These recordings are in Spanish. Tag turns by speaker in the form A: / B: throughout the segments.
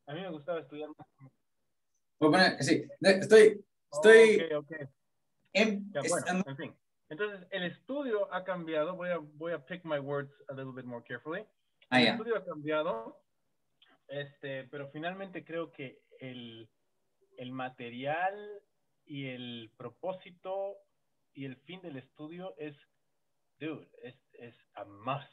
A: A mí me gustaba estudiar más.
B: Voy a poner, sí, estoy
A: Ok. Ya, bueno, en fin. Entonces, el estudio ha cambiado. Voy a pick my words a little bit more carefully. El estudio ha cambiado, pero finalmente creo que el material y el propósito y el fin del estudio es, dude, es a must.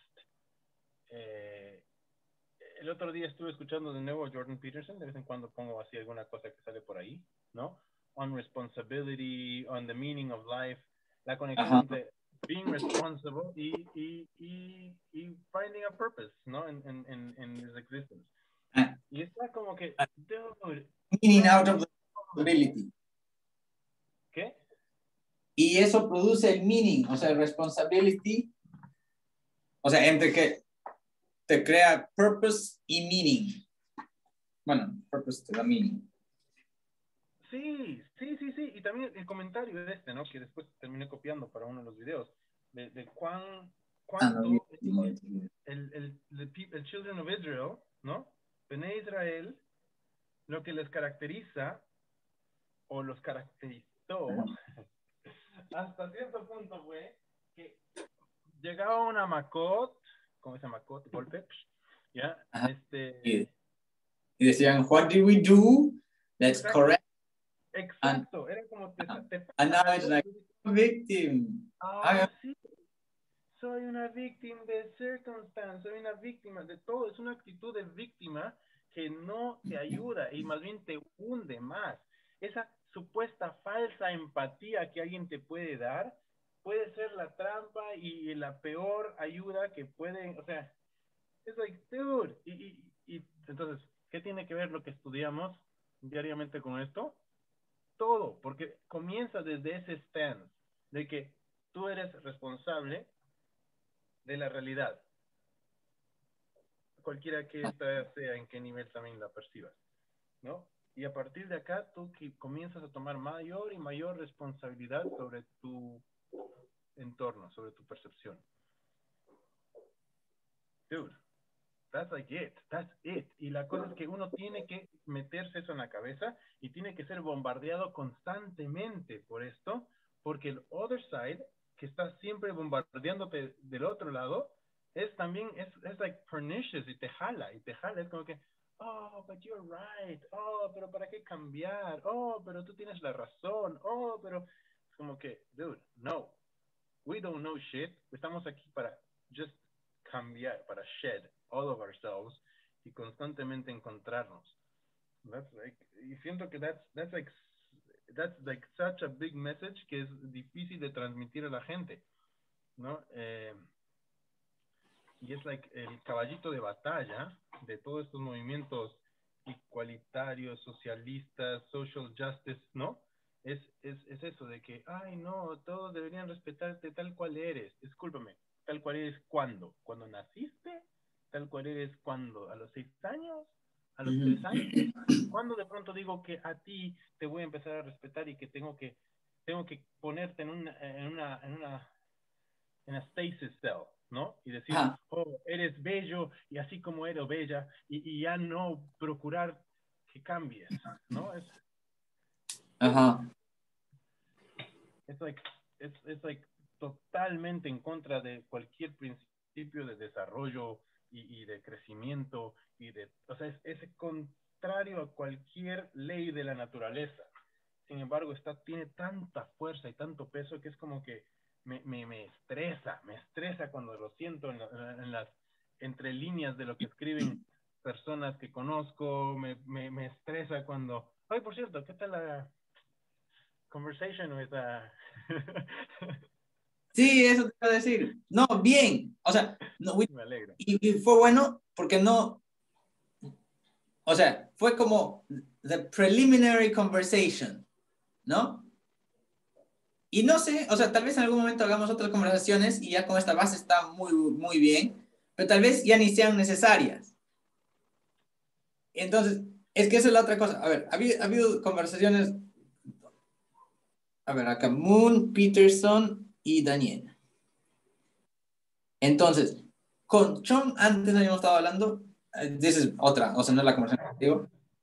A: El otro día estuve escuchando de nuevo a Jordan Peterson, de vez en cuando pongo así alguna cosa que sale por ahí, ¿no? On responsibility, on the meaning of life, la conexión entre being responsible y finding a purpose, ¿no? En this existence. Y está como que, dude,
B: meaning out of the responsibility.
A: ¿Qué?
B: Y eso produce el meaning, o sea, responsibility, o sea, entre que te crea purpose y meaning. Bueno, purpose te da meaning.
A: Sí. Y también el comentario de ¿no? Que después terminé copiando para uno de los videos, de cuánto el Children of Israel, ¿no? Bene Israel, lo que les caracteriza, o los caracterizó, hasta cierto punto fue que llegaba una Makot, ¿cómo se llama? Makot, golpe, ¿ya?
B: Y decían, what did we do? That's correct.
A: Exacto, era como
B: and now it's like victim.
A: Sí. Soy una víctima de circunstancias, soy una víctima de todo, es una actitud de víctima que no te ayuda y más bien te hunde más. Esa supuesta falsa empatía que alguien te puede dar puede ser la trampa y la peor ayuda que puede, o sea, es like, dude, y entonces, ¿qué tiene que ver lo que estudiamos diariamente con esto? Todo, porque comienza desde ese stance de que tú eres responsable de la realidad, cualquiera que esta sea, en qué nivel también la percibas, ¿no? Y a partir de acá tú comienzas a tomar mayor y mayor responsabilidad sobre tu entorno, sobre tu percepción. Dude, that's like it, that's it. Y la cosa es que uno tiene que meterse eso en la cabeza y tiene que ser bombardeado constantemente por esto, porque el other side, que está siempre bombardeándote del otro lado, es también, es like pernicious y te jala, es como que, oh, but you're right, oh, pero ¿para qué cambiar? Oh, pero tú tienes la razón, oh, pero es como que, dude, no, we don't know shit, estamos aquí para just cambiar, para shed all of ourselves y constantemente encontrarnos. That's like, y siento que that's like such a big message que es difícil de transmitir a la gente, ¿no? Y es like el caballito de batalla de todos estos movimientos igualitarios, socialistas, social justice, ¿no? Es eso de que, ay, no, todos deberían respetarte tal cual eres. Discúlpame, tal cual eres cuando naciste, tal cual eres cuando, a los 6 años, a los 3 años. Cuando de pronto digo que a ti te voy a empezar a respetar y que tengo que ponerte en una stasis cell, ¿no? Y decir, oh, eres bello y así como eres bella y ya no procurar que cambies, ¿no? Es like totalmente en contra de cualquier principio de desarrollo y de crecimiento o sea, es contrario a cualquier ley de la naturaleza. Sin embargo, tiene tanta fuerza y tanto peso que es como que me estresa cuando lo siento en las entre líneas de lo que escriben personas que conozco, me estresa cuando, ay, por cierto, ¿qué tal la conversation with
B: Sí, eso te iba a decir. No, bien. O sea, no,
A: me alegra.
B: Y fue bueno porque no, o sea, fue como the preliminary conversation, ¿no? Y no sé, o sea, tal vez en algún momento hagamos otras conversaciones y ya con esta base está muy, muy bien, pero tal vez ya ni sean necesarias. Entonces, es que esa es la otra cosa. A ver, ha habido conversaciones, a ver, acá Moon, Peterson y Daniel. Entonces, con Chong antes habíamos estado hablando, esa es otra, o sea, no es la conversación contigo,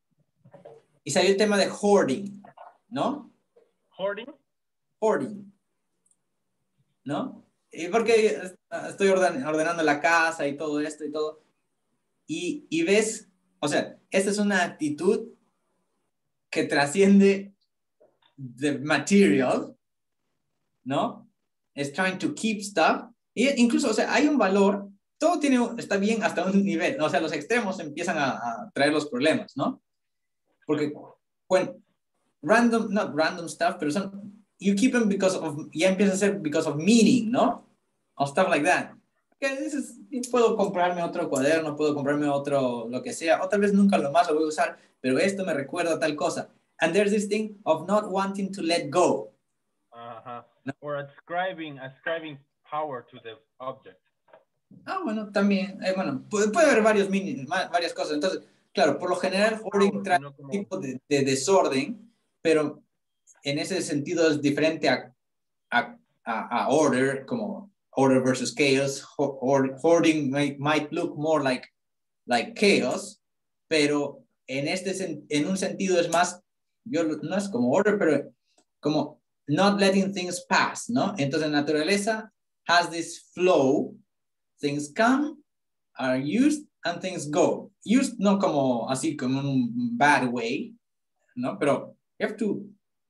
B: y salió el tema de hoarding, ¿no?
A: ¿Hoarding?
B: Hoarding, ¿no? Y porque estoy ordenando la casa y todo esto y todo. Y ves, o sea, esta es una actitud que trasciende the material, ¿no? Es trying to keep stuff. Y incluso, o sea, hay un valor, todo está bien hasta un nivel, ¿no? O sea, los extremos empiezan a traer los problemas, ¿no? Porque, when not random stuff, pero you keep them because of, ya empieza a ser because of meaning, ¿no? O stuff like that. Que dices, puedo comprarme otro cuaderno, puedo comprarme otro, lo que sea, o tal vez nunca lo voy a usar, pero esto me recuerda a tal cosa. And there's this thing of not wanting to let go.
A: ¿No? Or ascribing power to the object.
B: Bueno, también, bueno, puede haber varias cosas. Entonces, claro, por lo general, hoarding trae un tipo de desorden, pero en ese sentido es diferente a order, como order versus chaos. Hoarding might look more like chaos, pero en un sentido es más, no es como order, pero como not letting things pass, ¿no? Entonces, la naturaleza has this flow, things come, are used, and things go. Used no como así, como un bad way, ¿no? Pero you have to,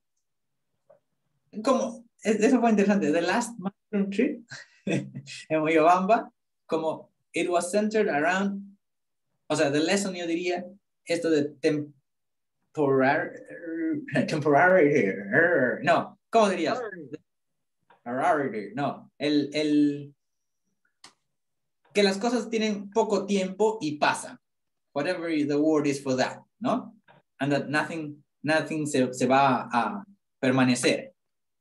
B: como, eso fue interesante, the last mushroom trip en Moyobamba, como it was centered around, o sea, the lesson yo diría, esto de temporary, no, ¿cómo dirías? No, que las cosas tienen poco tiempo y pasan, whatever the word is for that, ¿no? And that nothing se va a permanecer.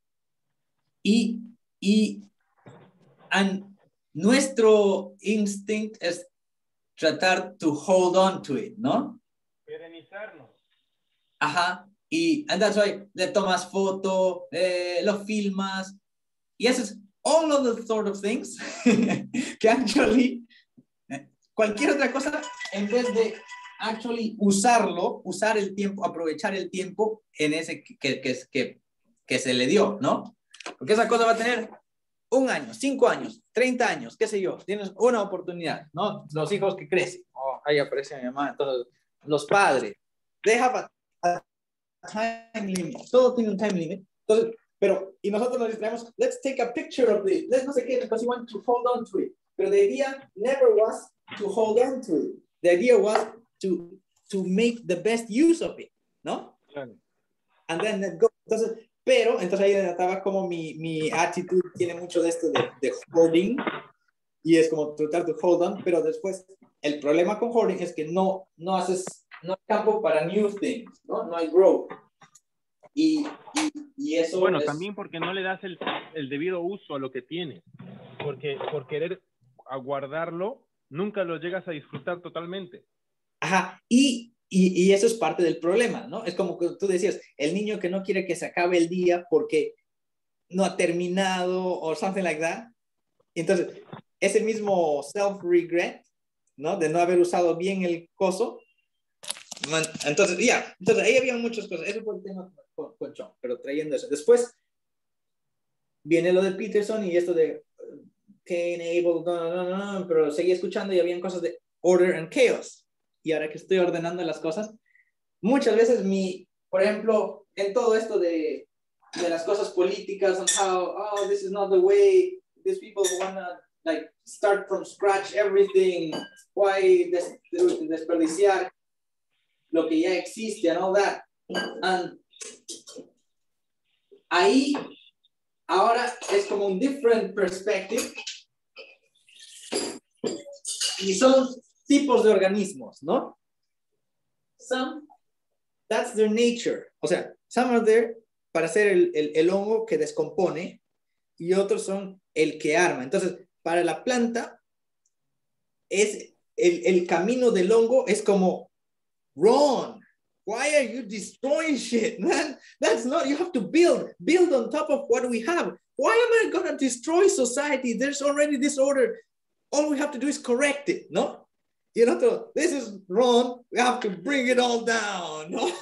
B: And nuestro instinct es tratar to hold on to it, ¿no?
A: Perenizarnos.
B: Ajá, and that's why le tomas foto, lo filmas, y haces all of the sort of things que actually, cualquier otra cosa, en vez de actually usar el tiempo, aprovechar el tiempo en ese que se le dio, ¿no? Porque esa cosa va a tener 1 año, 5 años, 30 años, qué sé yo, tienes una oportunidad, ¿no? Los hijos que crecen, ahí aparece mi mamá, entonces, los padres, they have a time limit, todo tiene un time limit, entonces, y nosotros nos distraemos, let's take a picture of it, let's no sé qué, because you want to hold on to it, pero the idea never was to hold on to it, the idea was to make the best use of it, ¿no?
A: Claro.
B: And then let go, entonces ahí estaba como mi attitude tiene mucho de esto de holding, y es como tratar de hold on, pero después el problema con holding es que no hay campo para new things, no hay growth. Y eso
A: bueno, también porque no le das el debido uso a lo que tienes, porque por querer aguardarlo, nunca lo llegas a disfrutar totalmente.
B: Ajá, y eso es parte del problema, ¿no? Es como que tú decías, el niño que no quiere que se acabe el día porque no ha terminado o something like that. Entonces, ese mismo self-regret, ¿no? De no haber usado bien el coso. Entonces, ahí había muchas cosas. Eso fue el tema con John, pero trayendo eso. Después viene lo de Peterson y esto de Cain, Abel, no, pero seguí escuchando y habían cosas de order and chaos. Y ahora que estoy ordenando las cosas, muchas veces por ejemplo, en todo esto de las cosas políticas, on how, this is not the way, these people wanna like start from scratch everything, why desperdiciar lo que ya existe and all that. And ahí, ahora es como un different perspective. Y son tipos de organismos, ¿no? Some, that's their nature. O sea, some are there para ser el hongo que descompone y otros son el que arma. Entonces, para la planta, es el camino del hongo es como, run. Why are you destroying shit, man? That's not, you have to build on top of what we have. Why am I going to destroy society? There's already disorder. All we have to do is correct it, ¿no? Y el otro, this is wrong, we have to bring it all down, ¿no?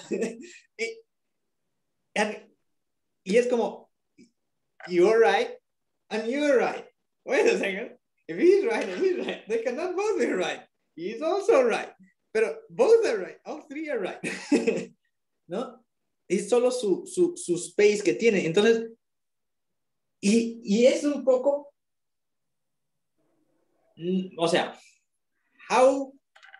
B: y es como, you're right, and you're right. Wait a second. If he's right and he's right, they cannot both be right. He's also right. Pero both are right. All three are right. ¿No? Es solo su space que tiene. Entonces, y es un poco, o sea, how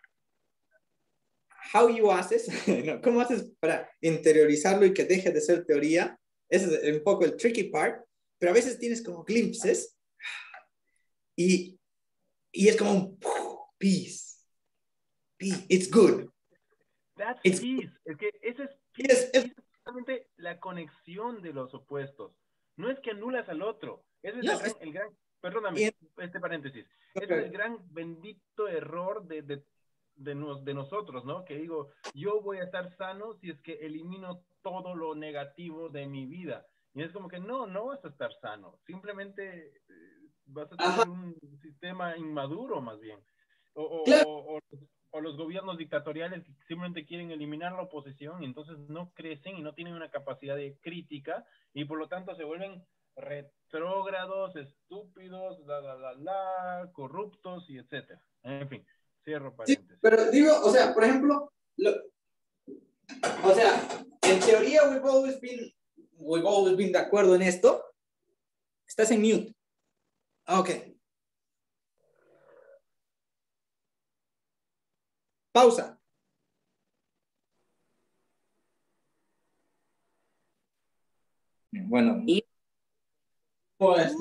B: you haces, ¿no? ¿Cómo haces para interiorizarlo y que deje de ser teoría? Ese es un poco el tricky part, pero a veces tienes como glimpses y es como un peace, it's good.
A: That's peace. Es que ese es peace. Es justamente la conexión de los opuestos. No es que anulas al otro. Ese es el gran, perdóname, este paréntesis. Ese es el gran bendito error de nosotros, ¿no? Que digo, yo voy a estar sano si es que elimino todo lo negativo de mi vida. Y es como que no vas a estar sano. Simplemente vas a tener un sistema inmaduro, más bien. O los gobiernos dictatoriales que simplemente quieren eliminar la oposición y entonces no crecen y no tienen una capacidad de crítica y por lo tanto se vuelven retrógrados, estúpidos, corruptos y etcétera. En fin, cierro paréntesis.
B: Sí, pero digo, o sea, por ejemplo, o sea, en teoría we've always been de acuerdo en esto. Estás en mute. Ok. Pausa. Bueno, y pues,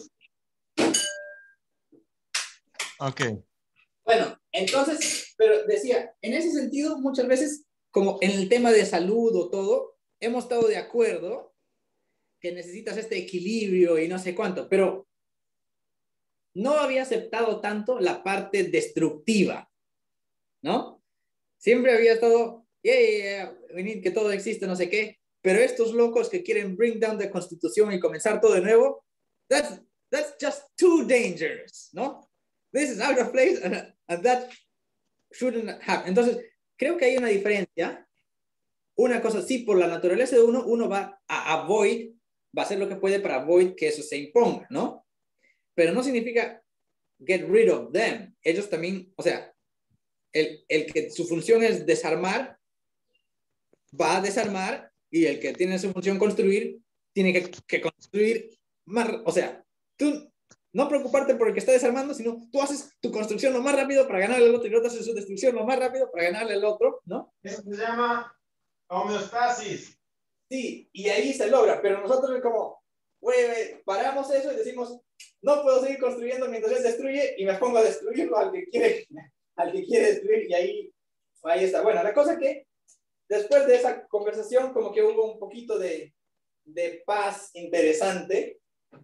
C: ok.
B: Bueno, entonces, pero decía, en ese sentido, muchas veces, como en el tema de salud o todo, hemos estado de acuerdo que necesitas este equilibrio y no sé cuánto, pero no había aceptado tanto la parte destructiva, ¿no? Siempre había estado, we need que todo existe, no sé qué, pero estos locos que quieren bring down the Constitución y comenzar todo de nuevo, that's just too dangerous, ¿no? This is out of place and that shouldn't happen. Entonces, creo que hay una diferencia. Una cosa, sí, por la naturaleza de uno va a avoid, va a hacer lo que puede para avoid que eso se imponga, ¿no? Pero no significa get rid of them. Ellos también, o sea, el que su función es desarmar, va a desarmar, y el que tiene su función construir, tiene que construir más, o sea, tú no preocuparte por el que está desarmando, sino tú haces tu construcción lo más rápido para ganarle al otro y el otro hace su destrucción lo más rápido para ganarle al otro, ¿no?
D: Eso se llama homeostasis.
B: Sí, y ahí se logra, pero nosotros es como, güey, paramos eso y decimos, no puedo seguir construyendo mientras él destruye y me pongo a destruirlo al que quiere destruir y ahí está. Bueno, la cosa es que después de esa conversación como que hubo un poquito de paz interesante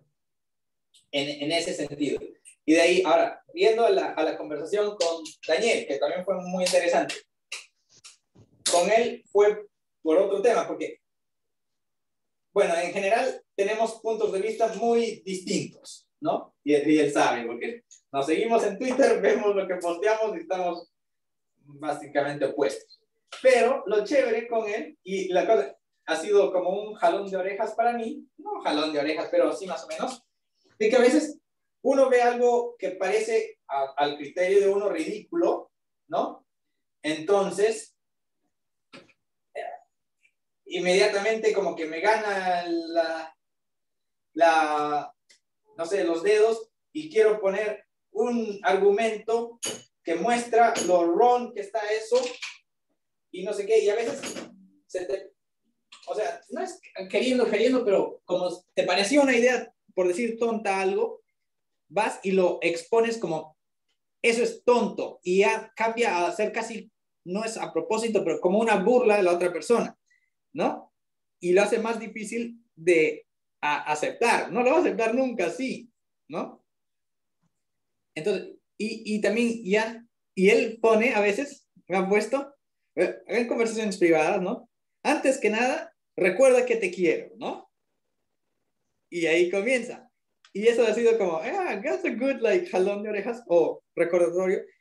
B: en ese sentido. Y de ahí, ahora, viendo a la conversación con Daniel, que también fue muy interesante, con él fue por otro tema, porque, bueno, en general tenemos puntos de vista muy distintos, ¿no? Y él sabe, porque nos seguimos en Twitter, vemos lo que posteamos y estamos básicamente opuestos. Pero lo chévere con él, y la cosa ha sido como un jalón de orejas para mí, no jalón de orejas, pero sí más o menos, de que a veces uno ve algo que parece al criterio de uno ridículo, ¿no? Entonces, inmediatamente como que me gana no sé, los dedos y quiero poner un argumento que muestra lo wrong que está eso y no sé qué, y a veces o sea, no es queriendo, pero como te parecía una idea, por decir tonta algo, vas y lo expones como, eso es tonto, y ya cambia a ser casi, no es a propósito, pero como una burla de la otra persona, ¿no? Y lo hace más difícil de aceptar, no lo va a aceptar nunca así, ¿no? Entonces, y también ya, y él pone a veces, me han puesto, en conversaciones privadas, ¿no? Antes que nada, recuerda que te quiero, ¿no? Y ahí comienza. Y eso ha sido como, that's a good, like, jalón de orejas o recordatorio.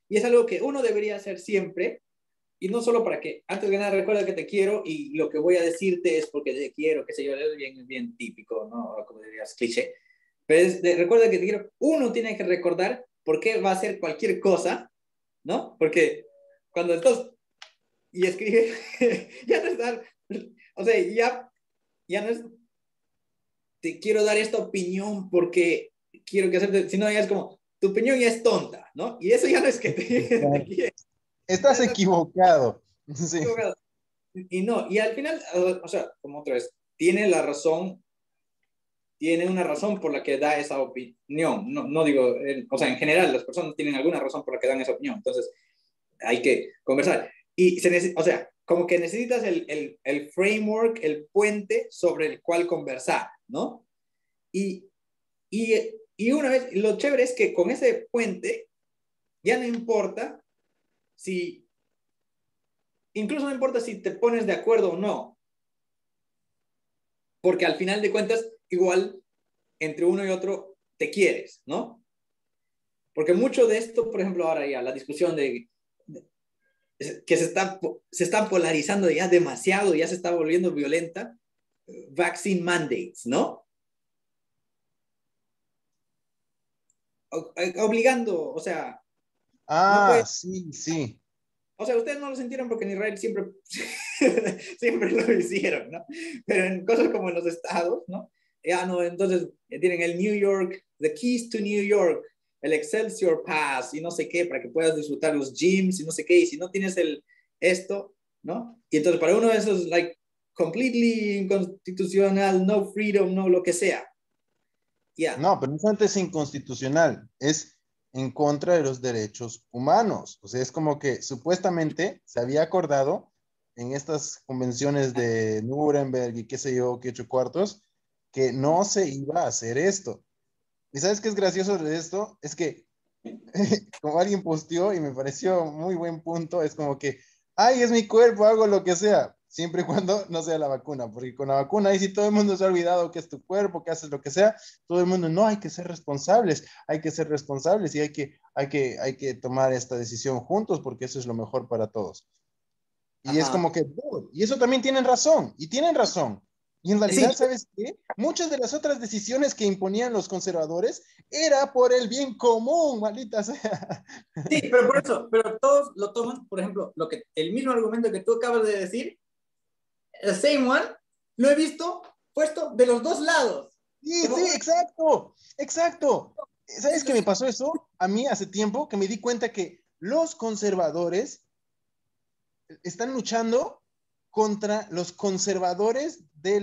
B: Y es algo que uno debería hacer siempre, y no solo para que, antes de nada, recuerda que te quiero y lo que voy a decirte es porque te quiero, qué sé yo, es bien, bien típico, ¿no? Como dirías, cliché. Pero recuerda que te quiero. Uno tiene que recordar por qué va a hacer cualquier cosa, ¿no? Porque cuando estás y escribe, ya no está, o sea, ya no es, te quiero dar esta opinión porque quiero que aceptes, sino ya es como, tu opinión ya es tonta, ¿no? Y eso ya no es que te quiere.
C: Estás equivocado. Sí.
B: Y no, y al final, o sea, como otra vez, tiene la razón, tiene una razón por la que da esa opinión. No, no digo, o sea, en general, las personas tienen alguna razón por la que dan esa opinión. Entonces, hay que conversar. Y o sea, como que necesitas el framework, el puente sobre el cual conversar, ¿no? Y, y una vez, lo chévere es que con ese puente ya no importa si, incluso no importa si te pones de acuerdo o no, porque al final de cuentas, igual, entre uno y otro, te quieres, ¿no? Porque mucho de esto, por ejemplo, ahora ya, la discusión de que se está polarizando ya demasiado, ya se está volviendo violenta, vaccine mandates, ¿no? Obligando, o sea, no puede,
C: Sí, sí.
B: o sea, ustedes no lo sintieron porque en Israel siempre, siempre lo hicieron, ¿no? Pero en cosas como en los estados, ¿no? Ya no, entonces tienen el New York, the keys to New York, el Excelsior Pass y no sé qué, para que puedas disfrutar los gyms y no sé qué, y si no tienes esto, ¿no? Y entonces para uno eso es like completely inconstitucional, no freedom, no lo que sea. Ya.
C: No, pero no solamente es inconstitucional, es en contra de los derechos humanos. O sea, es como que supuestamente se había acordado en estas convenciones de Nuremberg y qué sé yo, qué ocho cuartos, que no se iba a hacer esto. ¿Y sabes qué es gracioso de esto? Es que como alguien posteó y me pareció muy buen punto, es como que, ay, es mi cuerpo, hago lo que sea, siempre y cuando no sea la vacuna, porque con la vacuna ahí sí todo el mundo se ha olvidado que es tu cuerpo, que haces lo que sea, todo el mundo, no, hay que ser responsables, hay que ser responsables y hay que tomar esta decisión juntos porque eso es lo mejor para todos. Y es
B: Ajá.
C: como que, y eso también tienen razón, y tienen razón. Y en
B: Sí,
C: realidad, ¿sabes qué? Muchas de las otras decisiones que imponían los conservadores era por el bien común, maldita sea.
B: sí, pero por eso, pero todos lo toman, por ejemplo, el mismo argumento que tú acabas de decir, el same one, lo he visto puesto de los dos lados.
C: Sí,
B: Como
C: sí,
B: una,
C: exacto, exacto. ¿Sabes qué me
B: es,
C: pasó eso? A mí hace tiempo que me di cuenta que los conservadores están luchando contra los conservadores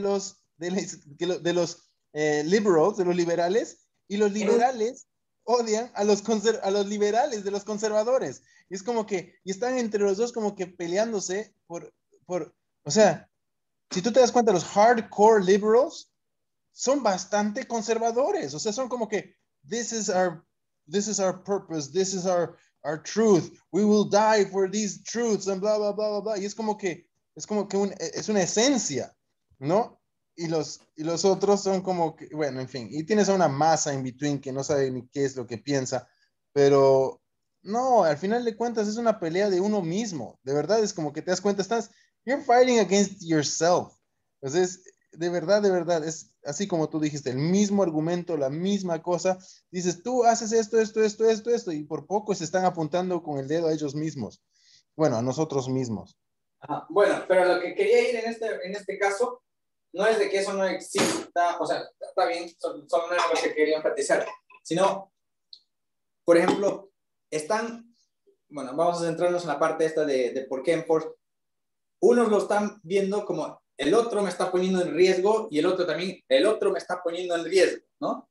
C: de los liberals, de los liberales, y los
B: en un,
C: liberales odian a los liberales de los conservadores. Y es como que, y están entre los dos como que peleándose o sea, si tú te das cuenta, los hardcore liberals son bastante conservadores, o sea, son como que, this is our purpose, this is our truth, we will die for these truths, and bla, bla, bla, bla, bla, y es como que es una esencia, ¿no? Y los otros son como que, bueno, en fin, y tienes a una masa in between que no sabe ni qué es lo que piensa, pero no, al final de cuentas es una pelea de uno mismo, de verdad es como que te das cuenta, you're fighting against yourself, entonces de verdad, es así como tú dijiste, el mismo argumento, la misma cosa. Dices, tú haces esto, y por poco se están apuntando con el dedo a ellos mismos. Bueno, a nosotros mismos.
B: ajá. Bueno, pero lo que quería ir en este caso no es de que eso no exista, o sea, está bien, son no es lo que quería enfatizar, sino, por ejemplo, bueno, vamos a centrarnos en la parte esta de por qué en Force, unos lo están viendo como el otro me está poniendo en riesgo y el otro también, el otro me está poniendo en riesgo, ¿no?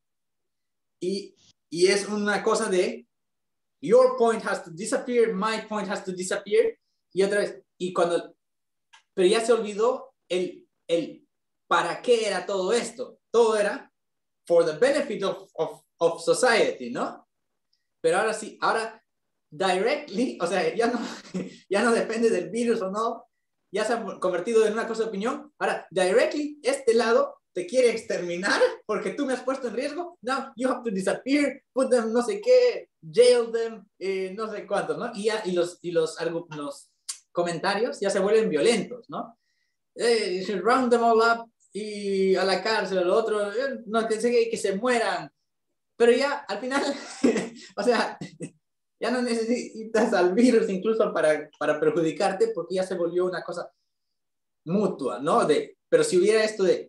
B: Y es una cosa de your point has to disappear, my point has to disappear, y otra vez, pero ya se olvidó el para qué era todo esto. Todo era for the benefit of society, ¿no? Pero ahora sí, ahora directly, o sea, ya no depende del virus o no, ya se ha convertido en una cosa de opinión. Ahora, directly, este lado te quiere exterminar porque tú me has puesto en riesgo. Now you have to disappear, put them no sé qué, jail them, no sé cuántos, ¿no? Y los comentarios ya se vuelven violentos, ¿no? You should round them all up y a la cárcel, al otro, no, que se mueran. Pero ya, al final, o sea, ya no necesitas al virus incluso para perjudicarte porque ya se volvió una cosa mutua, ¿no? Pero si hubiera esto de,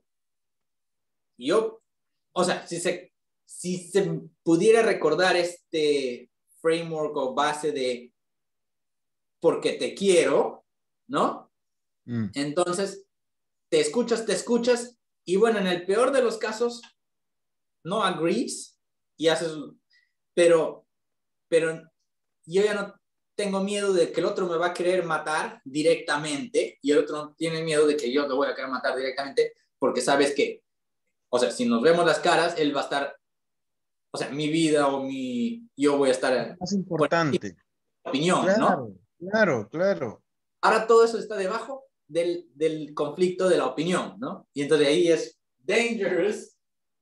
B: o sea, si se pudiera recordar este framework o base de porque te quiero, ¿no? Entonces, te escuchas, y bueno, en el peor de los casos, no agrees y haces, pero yo ya no tengo miedo de que el otro me va a querer matar directamente y el otro no tiene miedo de que yo te voy a querer matar directamente porque sabes que, o sea, si nos vemos las caras, él va a estar, o sea, mi vida yo voy a estar...
C: Más importante.
B: Opinión,
C: claro,
B: ¿no?
C: Claro.
B: Ahora todo eso está debajo del conflicto de la opinión, ¿no? Y entonces ahí es dangerous.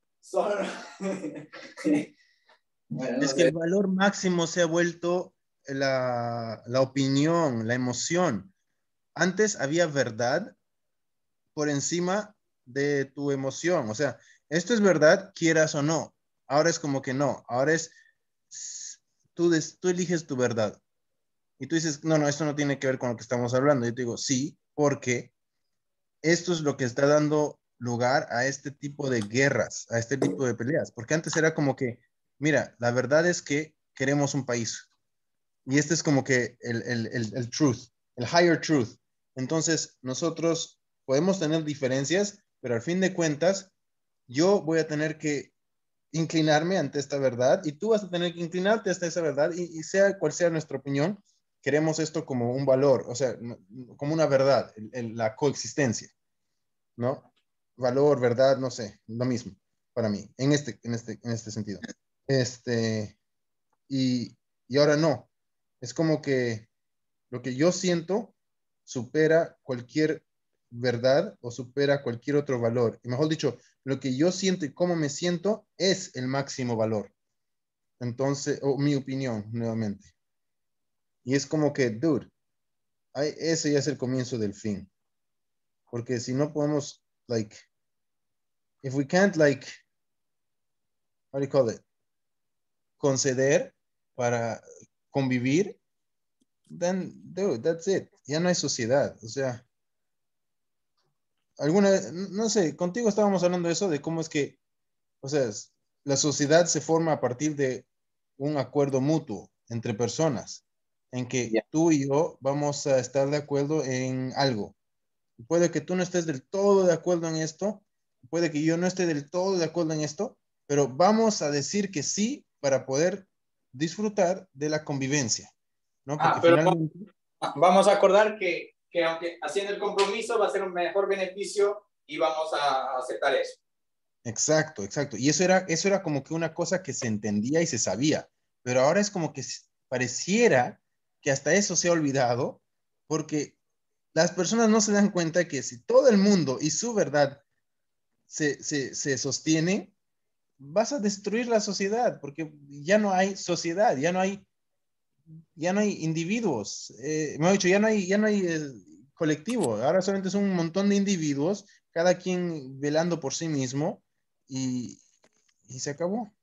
C: Bueno, no es que el valor máximo se ha vuelto la opinión, la emoción. Antes había verdad por encima de tu emoción. O sea, esto es verdad, quieras o no. Ahora es como que no. Ahora es, tú eliges tu verdad. Y tú dices, no, esto no tiene que ver con lo que estamos hablando. Yo te digo, sí, porque esto es lo que está dando lugar a este tipo de guerras, a este tipo de peleas. Porque antes era como que, mira, la verdad es que queremos un país. Y este es como que el truth, el higher truth. Entonces, nosotros podemos tener diferencias, pero al fin de cuentas, yo voy a tener que inclinarme ante esta verdad y tú vas a tener que inclinarte ante esa verdad y sea cual sea nuestra opinión, queremos esto como un valor, o sea, como una verdad, la coexistencia, ¿no? Valor, verdad, no sé, lo mismo para mí, en este sentido. Y, y ahora no, es como que lo que yo siento supera cualquier verdad o supera cualquier otro valor. Y mejor dicho, lo que yo siento y cómo me siento es el máximo valor. Entonces, o mi opinión, nuevamente. Y es como que, dude, ese ya es el comienzo del fin. Porque si no podemos, like, if we can't, like, how do you call it? Conceder para convivir, then, dude, that's it. Ya no hay sociedad. O sea, no sé, contigo estábamos hablando de eso, de cómo es que, o sea, la sociedad se forma a partir de un acuerdo mutuo entre personas, en que tú y yo vamos a estar de acuerdo en algo. Puede que tú no estés del todo de acuerdo en esto, puede que yo no esté del todo de acuerdo en esto, pero vamos a decir que sí para poder disfrutar de la convivencia, ¿no? Porque finalmente...
B: Vamos a acordar que aunque haciendo el compromiso va a ser un mejor beneficio y vamos a aceptar eso.
C: Exacto. Y eso era como que una cosa que se entendía y se sabía, pero ahora es como que pareciera que hasta eso se ha olvidado, porque las personas no se dan cuenta que si todo el mundo y su verdad se sostiene, vas a destruir la sociedad, porque ya no hay sociedad, ya no hay individuos, me ha dicho, ya no hay colectivo, ahora solamente son un montón de individuos, cada quien velando por sí mismo, y se acabó.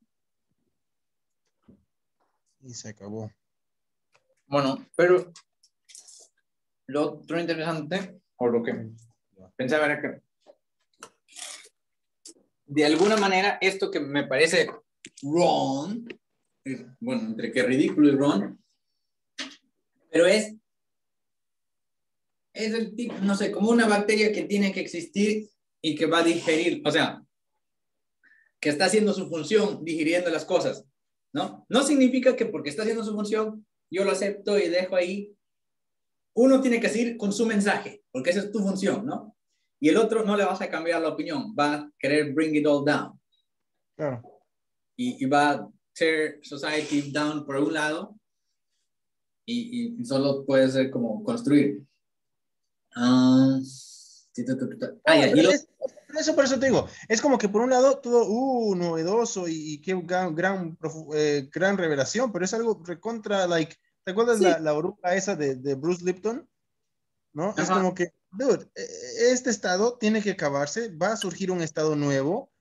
C: Y se acabó.
B: Bueno, pero lo otro interesante, o lo que pensaba era que de alguna manera esto que me parece wrong, bueno, entre que ridículo y wrong, pero es el tipo, no sé, como una bacteria que tiene que existir y que va a digerir, o sea, que está haciendo su función digiriendo las cosas, ¿no? No significa que porque está haciendo su función yo lo acepto y dejo ahí. Uno tiene que seguir con su mensaje, porque esa es tu función, ¿no? Y el otro no le vas a cambiar la opinión, va a querer bring it all down.
C: Claro.
B: Y va a tear society down por un lado y solo puede ser como construir.
C: Pero por eso te digo, es como que por un lado todo novedoso y qué gran revelación, pero es algo recontra, like, ¿te acuerdas la oruga esa de Bruce Lipton? ¿No? Es como que, dude, este estado tiene que acabarse, va a surgir un estado nuevo,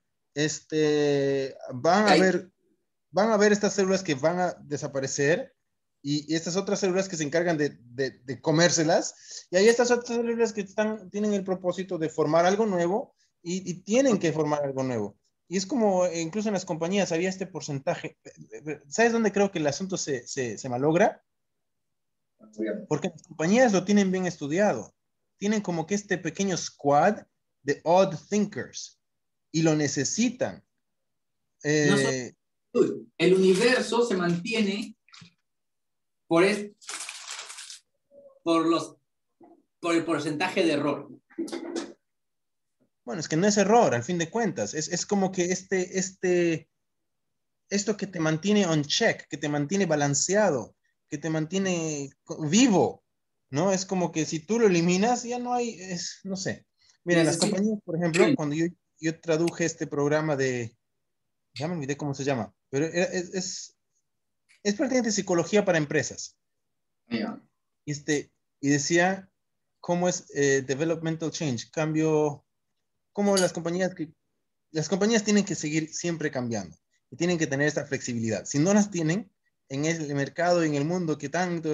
C: van a haber estas células que van a desaparecer y estas otras células que se encargan de comérselas, y hay estas otras células que tienen el propósito de formar algo nuevo y tienen que formar algo nuevo. Y es como, incluso en las compañías había este porcentaje. ¿Sabes dónde creo que el asunto se malogra? Porque las compañías lo tienen bien estudiado. Tienen como que este pequeño squad de odd thinkers y lo necesitan.
B: El universo se mantiene por el porcentaje de error.
C: Bueno, es que no es error, al fin de cuentas. Es como que esto que te mantiene on check, que te mantiene balanceado, que te mantiene vivo, ¿no? Es como que si tú lo eliminas, ya no hay, no sé. Mira, las compañías, por ejemplo, cuando yo traduje este programa ya me olvidé cómo se llama, pero es prácticamente psicología para empresas.
B: Yeah.
C: Y decía cómo es developmental change, cambio, cómo las compañías tienen que seguir siempre cambiando y tienen que tener esta flexibilidad. Si no las tienen en el mercado y en el mundo que tanto,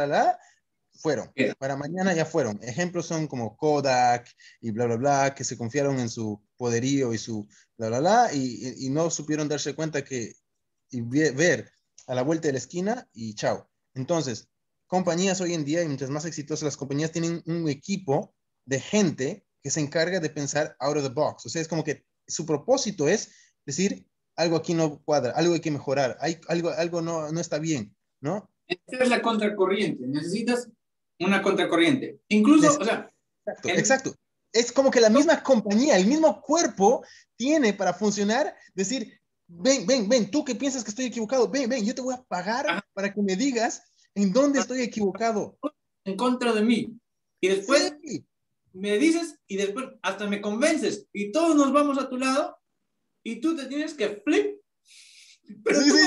C: fueron.
B: Yeah.
C: Para mañana ya fueron. Ejemplos son como Kodak y bla, bla, bla, que se confiaron en su poderío y su bla, bla, bla, y no supieron darse cuenta y ver a la vuelta de la esquina y chao. Entonces, compañías hoy en día, y mientras más exitosas las compañías, tienen un equipo de gente que se encarga de pensar out of the box. O sea, es como que su propósito es decir, algo aquí no cuadra, algo hay que mejorar, algo no está bien, ¿no?
B: Esta es la contracorriente. Necesitas una contracorriente. Incluso, o sea...
C: Exacto. Es como que la misma compañía, el mismo cuerpo tiene para funcionar, decir, ven, tú que piensas que estoy equivocado, ven, yo te voy a pagar para que me digas en dónde estoy equivocado.
B: En contra de mí. Y después
C: sí.
B: me dices y después hasta me convences y todos nos vamos a tu lado y tú te tienes que flip. Pero sí.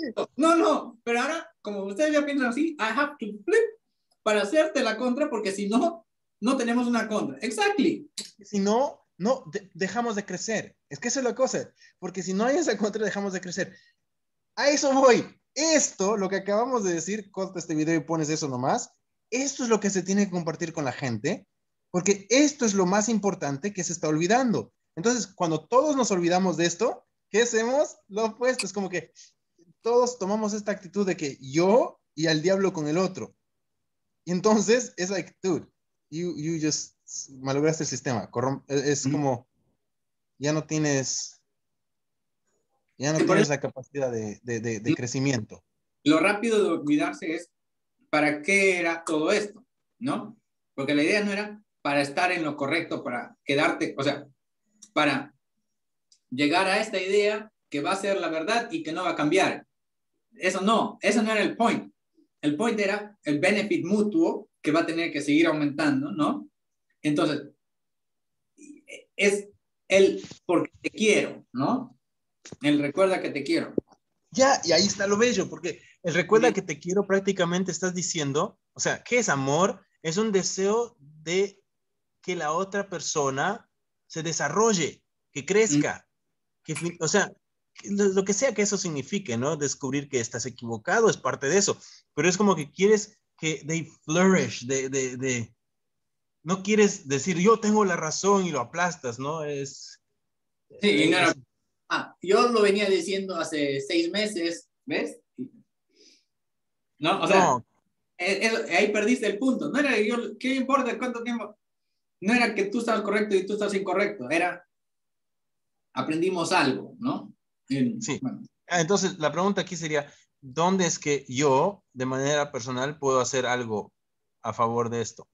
B: No, pero ahora, como ustedes ya piensan así, I have to flip para hacerte la contra porque si no, no tenemos una contra. Exactly.
C: Si no, dejamos de crecer. Es que esa es la cosa. Porque si no hay esa contra, dejamos de crecer. A eso voy. Esto, lo que acabamos de decir, corta este video y pones eso nomás. Esto es lo que se tiene que compartir con la gente. Porque esto es lo más importante que se está olvidando. Entonces, cuando todos nos olvidamos de esto, ¿qué hacemos? Lo opuesto. Es como que todos tomamos esta actitud de que yo y al diablo con el otro. Y entonces, es like, dude, you just malograste el sistema. Es como, ya no tienes la capacidad de crecimiento.
B: Lo rápido de olvidarse es, ¿para qué era todo esto? ¿No? Porque la idea no era para estar en lo correcto, para quedarte, o sea, para llegar a esta idea que va a ser la verdad y que no va a cambiar. Eso no era el point. El point era el benefit mutuo que va a tener que seguir aumentando, ¿no? Entonces, es el porque te quiero, ¿no? El recuerda que te quiero.
C: Ya, y ahí está lo bello, porque el recuerda que te quiero prácticamente estás diciendo, o sea, ¿qué es amor? Es un deseo de que la otra persona se desarrolle, que crezca, o sea, lo que sea que eso signifique, ¿no? Descubrir que estás equivocado es parte de eso, pero es como que quieres que they flourish, no quieres decir yo tengo la razón y lo aplastas, ¿no?
B: Sí, y no era... yo lo venía diciendo hace 6 meses, ¿ves? No, o sea, no. Ahí perdiste el punto. No era yo, ¿qué importa cuánto tiempo? No era que tú estás correcto y tú estás incorrecto, era aprendimos algo, ¿no?
C: Sí. Bueno. Entonces, la pregunta aquí sería, ¿dónde es que yo, de manera personal, puedo hacer algo a favor de esto?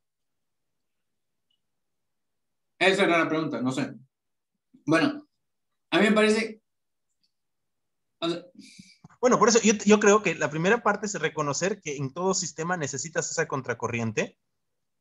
B: Esa era la pregunta, no sé. Bueno, a mí me parece... O sea,
C: bueno, por eso yo creo que la primera parte es reconocer que en todo sistema necesitas esa contracorriente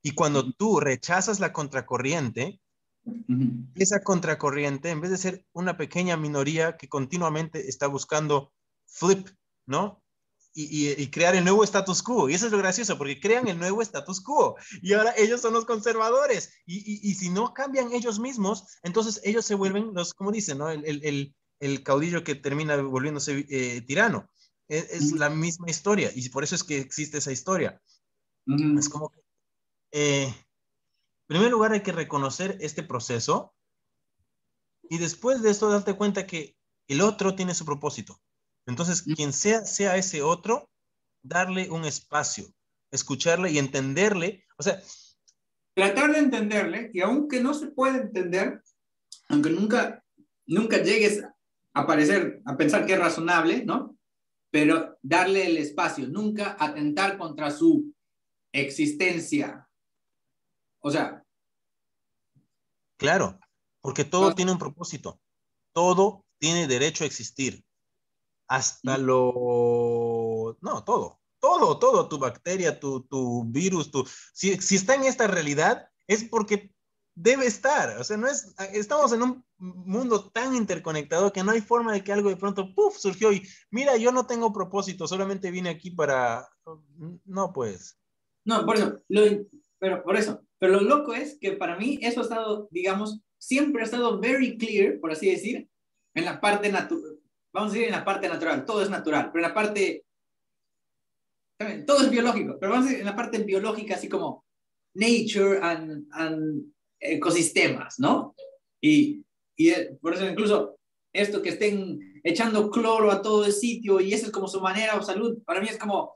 C: Y cuando tú rechazas la contracorriente, esa contracorriente, en vez de ser una pequeña minoría que continuamente está buscando flip, ¿no? Y crear el nuevo status quo. Y eso es lo gracioso, porque crean el nuevo status quo. Y ahora ellos son los conservadores. Y si no cambian ellos mismos, entonces ellos se vuelven los, como dicen, ¿no? El caudillo que termina volviéndose tirano. Es la misma historia. Y por eso es que existe esa historia. Es como que, en primer lugar, hay que reconocer este proceso. Y después de esto, darte cuenta que el otro tiene su propósito. Entonces, quien sea ese otro, darle un espacio, escucharle y entenderle. O sea,
B: tratar de entenderle, y aunque no se puede entender, aunque nunca llegues a pensar que es razonable, ¿no? Pero darle el espacio, nunca atentar contra su existencia. O sea,
C: claro, porque todo tiene un propósito. Todo tiene derecho a existir. Hasta lo... No, todo. Todo, tu bacteria, tu virus, si está en esta realidad, es porque debe estar. O sea, no es... Estamos en un mundo tan interconectado que no hay forma de que algo de pronto, ¡puf!, surgió y, mira, yo no tengo propósito, solamente vine aquí para... No, pues.
B: no, por eso. Pero lo loco es que para mí eso ha estado, digamos, siempre ha estado very clear, por así decir, en la parte natural. Vamos a decir en la parte natural, todo es natural, pero en la parte, también, todo es biológico, pero vamos a decir en la parte biológica, así como nature and ecosistemas, ¿no? Y por eso incluso esto que estén echando cloro a todo el sitio y esa es como su manera o salud, para mí es como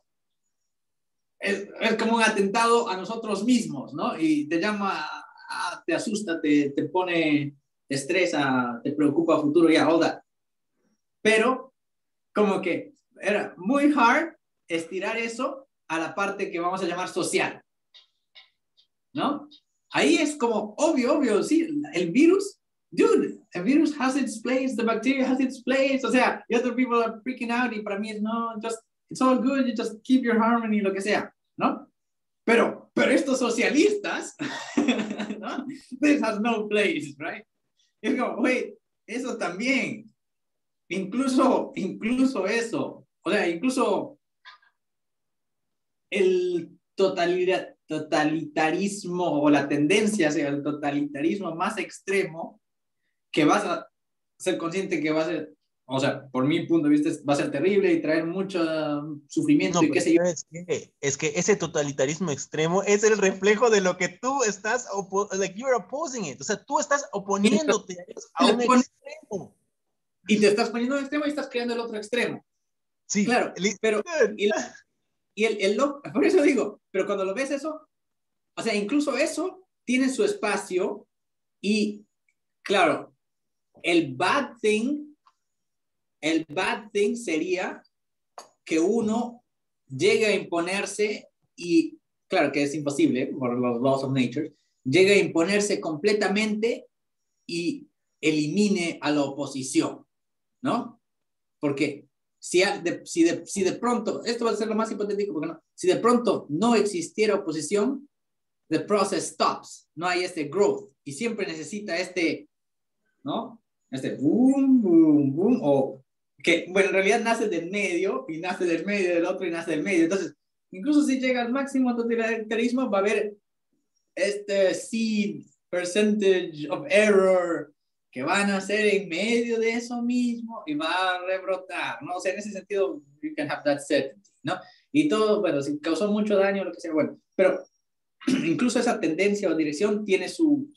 B: como un atentado a nosotros mismos, ¿no? Y te llama, te asusta, te pone, te estresa, te preocupa a futuro, ya, all that. Pero como que era muy hard estirar eso a la parte que vamos a llamar social, ¿no? Ahí es como obvio, sí, el virus, dude, el virus has its place, the bacteria has its place, o sea, y other people are freaking out y para mí es, no, it's all good, you just keep your harmony, lo que sea, ¿no? Pero estos socialistas, ¿no? This has no place, right? Y es como, wait, eso también, incluso eso, o sea, incluso el totalitarismo o la tendencia hacia el totalitarismo más extremo, que vas a ser consciente que va a ser, o sea, por mi punto de vista, va a ser terrible y traer mucho sufrimiento
C: No,
B: y qué sé yo.
C: es que ese totalitarismo extremo es el reflejo de lo que tú estás, like you're opposing it. O sea, tú estás oponiéndote a un extremo.
B: Y te estás poniendo un extremo y estás creando el otro extremo.
C: Sí,
B: claro, pero por eso digo, pero cuando lo ves eso, o sea, incluso eso tiene su espacio y, claro, el bad thing sería que uno llegue a imponerse y, claro que es imposible por los laws of nature, llegue a imponerse completamente y elimine a la oposición, ¿no? Porque si de pronto, esto va a ser lo más hipotético, porque no, si de pronto no existiera oposición, the process stops, no hay este growth, y siempre necesita ¿no? Este boom, boom, boom, o que, bueno, en realidad nace del medio, y nace del medio del otro, y nace del medio, entonces, incluso si llega al máximo totalitarismo, va a haber este seed percentage of error que van a ser en medio de eso mismo y va a rebrotar, ¿no? O sea, en ese sentido, you can have that certainty, ¿no? Y todo, bueno, si causó mucho daño, lo que sea, bueno, pero incluso esa tendencia o dirección tiene su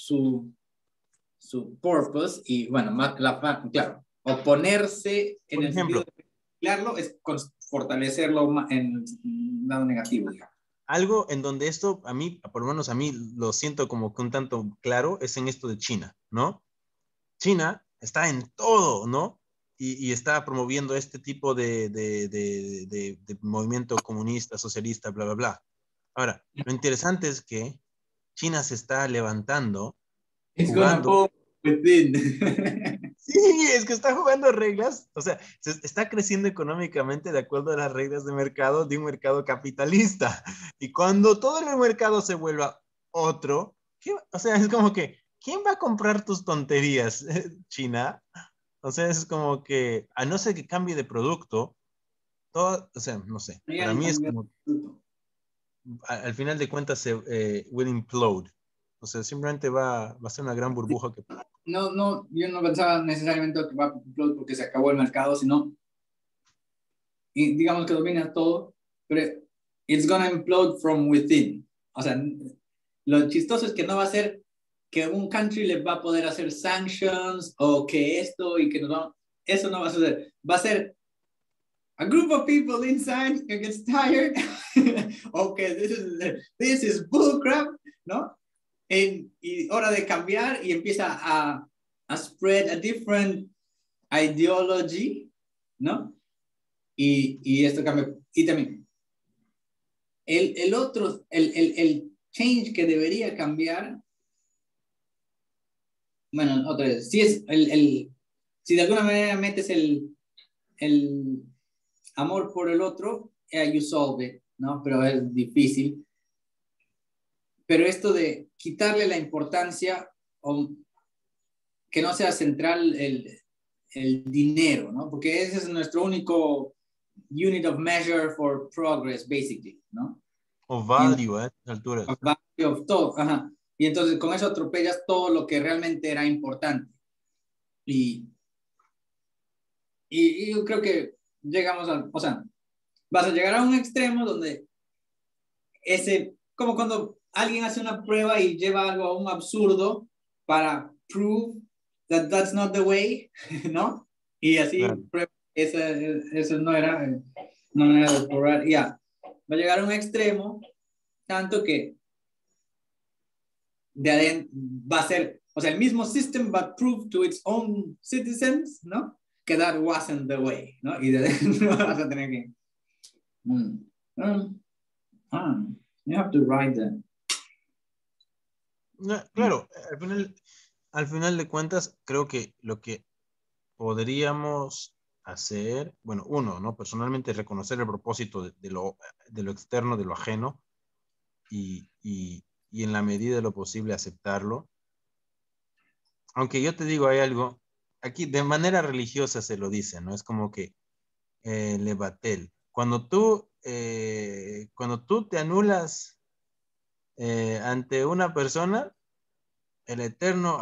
B: purpose y, bueno, claro, oponerse en el sentido de mezclarlo es fortalecerlo en el lado negativo, digamos.
C: Algo en donde esto, a mí, por lo menos a mí, lo siento como que un tanto claro, es en esto de China, ¿no? China está en todo, ¿no? Y está promoviendo este tipo de movimiento comunista, socialista, bla, bla, bla. Ahora, lo interesante es que China se está levantando,
B: It's
C: jugando.
B: gonna within.
C: Sí, es que está jugando reglas, o sea, está creciendo económicamente de acuerdo a las reglas de mercado de un mercado capitalista. Y cuando todo el mercado se vuelva otro, o sea, es como que, ¿quién va a comprar tus tonterías, China? O sea, es como que, a no ser que cambie de producto, todo, o sea, no sé,
B: Ya
C: para
B: ni
C: mí es
B: cambió.
C: como, al final de cuentas, se will implode. O sea, simplemente va a ser una gran burbuja que...
B: No, yo no pensaba necesariamente que va a implode porque se acabó el mercado, sino, y digamos que domina todo, pero it's gonna implode from within. O sea, lo chistoso es que no va a ser que un country le va a poder hacer sanctions o que esto y que nos va, eso no va a suceder. Va a ser a group of people inside who gets tired. Okay, this is bullcrap, ¿no? Y hora de cambiar y empieza a spread a different ideology, ¿no? Y esto cambia. Y también, el otro, el change que debería cambiar, bueno, otra vez, si es si de alguna manera metes el amor por el otro, you solve it, ¿no? Pero es difícil. Pero esto de quitarle la importancia o que no sea central el dinero, ¿no? Porque ese es nuestro único unit of measure for progress, basically, ¿no?
C: O value, a estas alturas.
B: Of value of todo, ajá. Y entonces con eso atropellas todo lo que realmente era importante. Y yo creo que llegamos a, o sea, vas a llegar a un extremo donde como cuando alguien hace una prueba y lleva algo a un absurdo para prove that that's not the way, ¿no? Y así,
C: Claro.
B: eso no era de probar, ya. Va a llegar a un extremo, tanto que de adentro va a ser, o sea, el mismo system va a prove to its own citizens, ¿no? Que that wasn't the way, ¿no? Y de adentro vas a tener que... you have to write that.
C: No, claro, al final de cuentas, creo que lo que podríamos hacer, bueno, uno, ¿no? Personalmente reconocer el propósito de lo externo, de lo ajeno, y en la medida de lo posible aceptarlo. Aunque yo te digo, hay algo, aquí de manera religiosa se lo dice, ¿no? Es como que levatel. Cuando tú te anulas ante una persona, el Eterno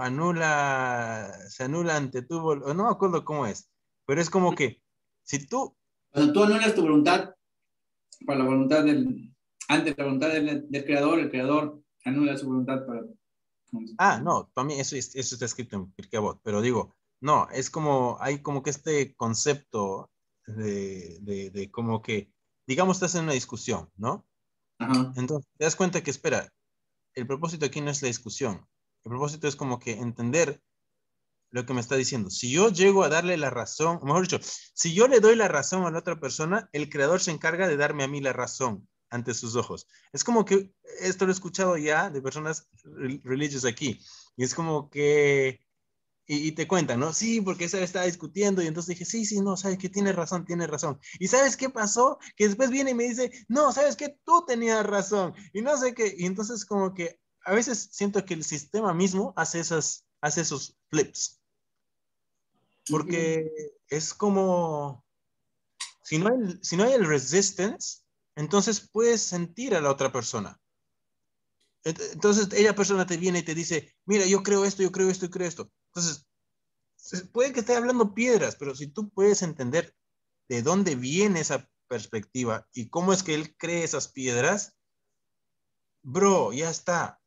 C: se anula ante tu voluntad, no me acuerdo cómo es, pero es como que si tú...
B: O sea, tú anulas tu voluntad para la voluntad ante la voluntad del creador, el creador anula su voluntad para...
C: No, también eso está escrito en Pirkei Avot, pero digo, no, es como, hay como que este concepto de como que, digamos, estás en una discusión, ¿no?
B: Ajá.
C: Entonces, te das cuenta que, espera, el propósito aquí no es la discusión, el propósito es como que entender lo que me está diciendo. Si yo llego a darle la razón, o mejor dicho, si yo le doy la razón a la otra persona, el creador se encarga de darme a mí la razón ante sus ojos. Es como que esto lo he escuchado ya de personas religiosas aquí, y es como que, y te cuentan, ¿no? Sí, porque esa estaba discutiendo, y entonces dije, sí, no, sabes que tiene razón. ¿Y sabes qué pasó? Que después viene y me dice, no, sabes que tú tenías razón, y no sé qué, y entonces como que a veces siento que el sistema mismo hace esos flips, porque es como, si no hay el resistance, entonces puedes sentir a la otra persona. Entonces ella persona te viene y te dice, mira, yo creo esto, yo creo esto, yo creo esto. Entonces, puede que esté hablando piedras, pero si tú puedes entender de dónde viene esa perspectiva y cómo es que él cree esas piedras, bro, ya está.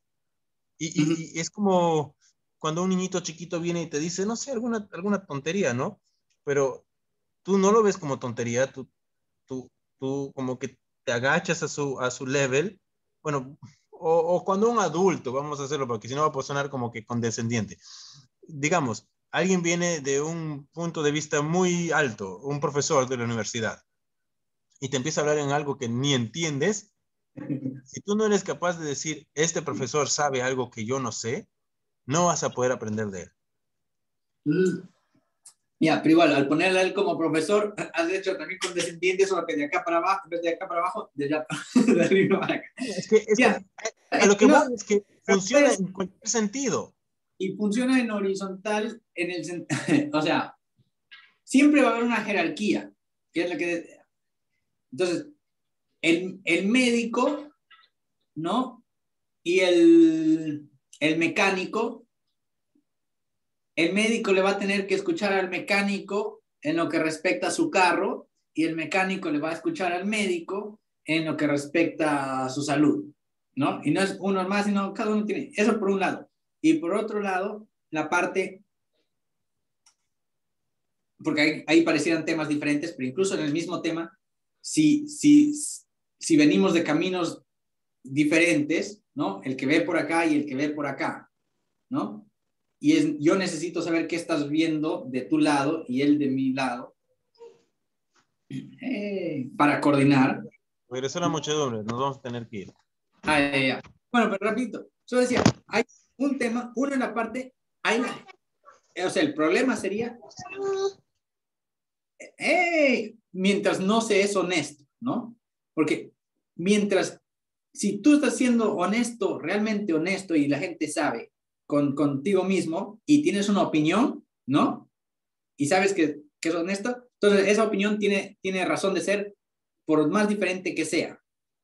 C: Y es como cuando un niñito chiquito viene y te dice, no sé, alguna tontería, ¿no? Pero tú no lo ves como tontería, tú, tú como que te agachas a su level, bueno, o cuando un adulto, vamos a hacerlo, porque si no va a sonar como que condescendiente. Digamos, alguien viene de un punto de vista muy alto, un profesor de la universidad, y te empieza a hablar en algo que ni entiendes. Si tú no eres capaz de decir, este profesor sabe algo que yo no sé, no vas a poder aprender de él.
B: Ya, pero igual, al ponerle a él como profesor, has hecho también condescendiente, solo que de acá para abajo, en vez de acá para abajo, de allá de arriba para acá.
C: Es que
B: Ya,
C: a lo que
B: no,
C: voy es que funciona en cualquier sentido.
B: y funciona en horizontal, o sea, siempre va a haber una jerarquía, que es la que... Entonces, el médico, ¿no? Y el mecánico, el médico le va a tener que escuchar al mecánico en lo que respecta a su carro y el mecánico le va a escuchar al médico en lo que respecta a su salud, ¿no? Y no es uno más, sino cada uno tiene eso por un lado. Y por otro lado, la parte, porque ahí parecieran temas diferentes, pero incluso en el mismo tema, si venimos de caminos diferentes, ¿no? El que ve por acá y el que ve por acá, ¿no? Y yo necesito saber qué estás viendo de tu lado y él de mi lado para coordinar.
C: Regresó la muchedumbre, nos vamos a tener que ir.
B: Ya. Bueno, pero repito, yo decía, hay un tema, uno en la parte, o sea, el problema sería, mientras no se es honesto, ¿no? Porque si tú estás siendo honesto, realmente honesto, y la gente sabe contigo mismo y tienes una opinión, ¿no? Y sabes que es honesto, entonces esa opinión tiene razón de ser por más diferente que sea.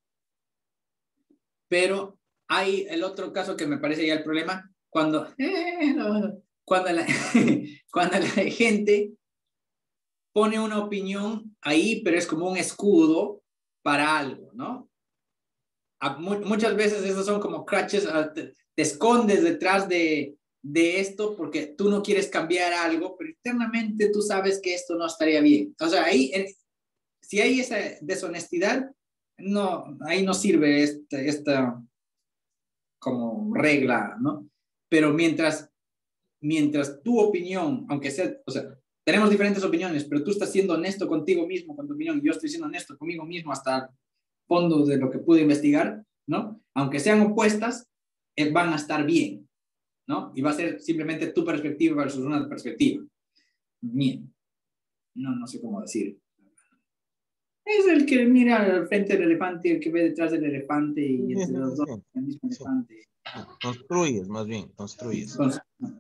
B: Pero hay el otro caso que me parece ya el problema, cuando la gente pone una opinión ahí, pero es como un escudo para algo, ¿no? Muchas veces esos son como crutches, te escondes detrás de esto porque tú no quieres cambiar algo, pero internamente tú sabes que esto no estaría bien. O sea, ahí, si hay esa deshonestidad, no, ahí no sirve esta como regla, ¿no? Pero mientras tu opinión, aunque sea, o sea, tenemos diferentes opiniones, pero tú estás siendo honesto contigo mismo, con tu opinión, y yo estoy siendo honesto conmigo mismo hasta el fondo de lo que pude investigar, ¿no? Aunque sean opuestas, van a estar bien, ¿no? Y va a ser simplemente tu perspectiva versus una perspectiva. Bien. No sé cómo decir. Es el que mira al frente del elefante, el que ve detrás del elefante y entre los dos el mismo elefante.
C: Construyes, más bien, construyes.
B: Entonces,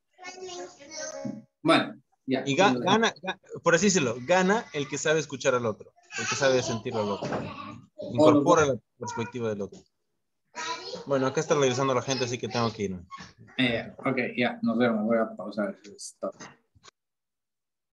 B: bueno, ya.
C: Y gana, por así decirlo, gana el que sabe escuchar al otro, el que sabe sentirlo al otro. Incorpora la perspectiva del otro. Bueno, acá está regresando la gente, así que tengo que irme.
B: Ok, ya, nos vemos. Voy a pausar esto.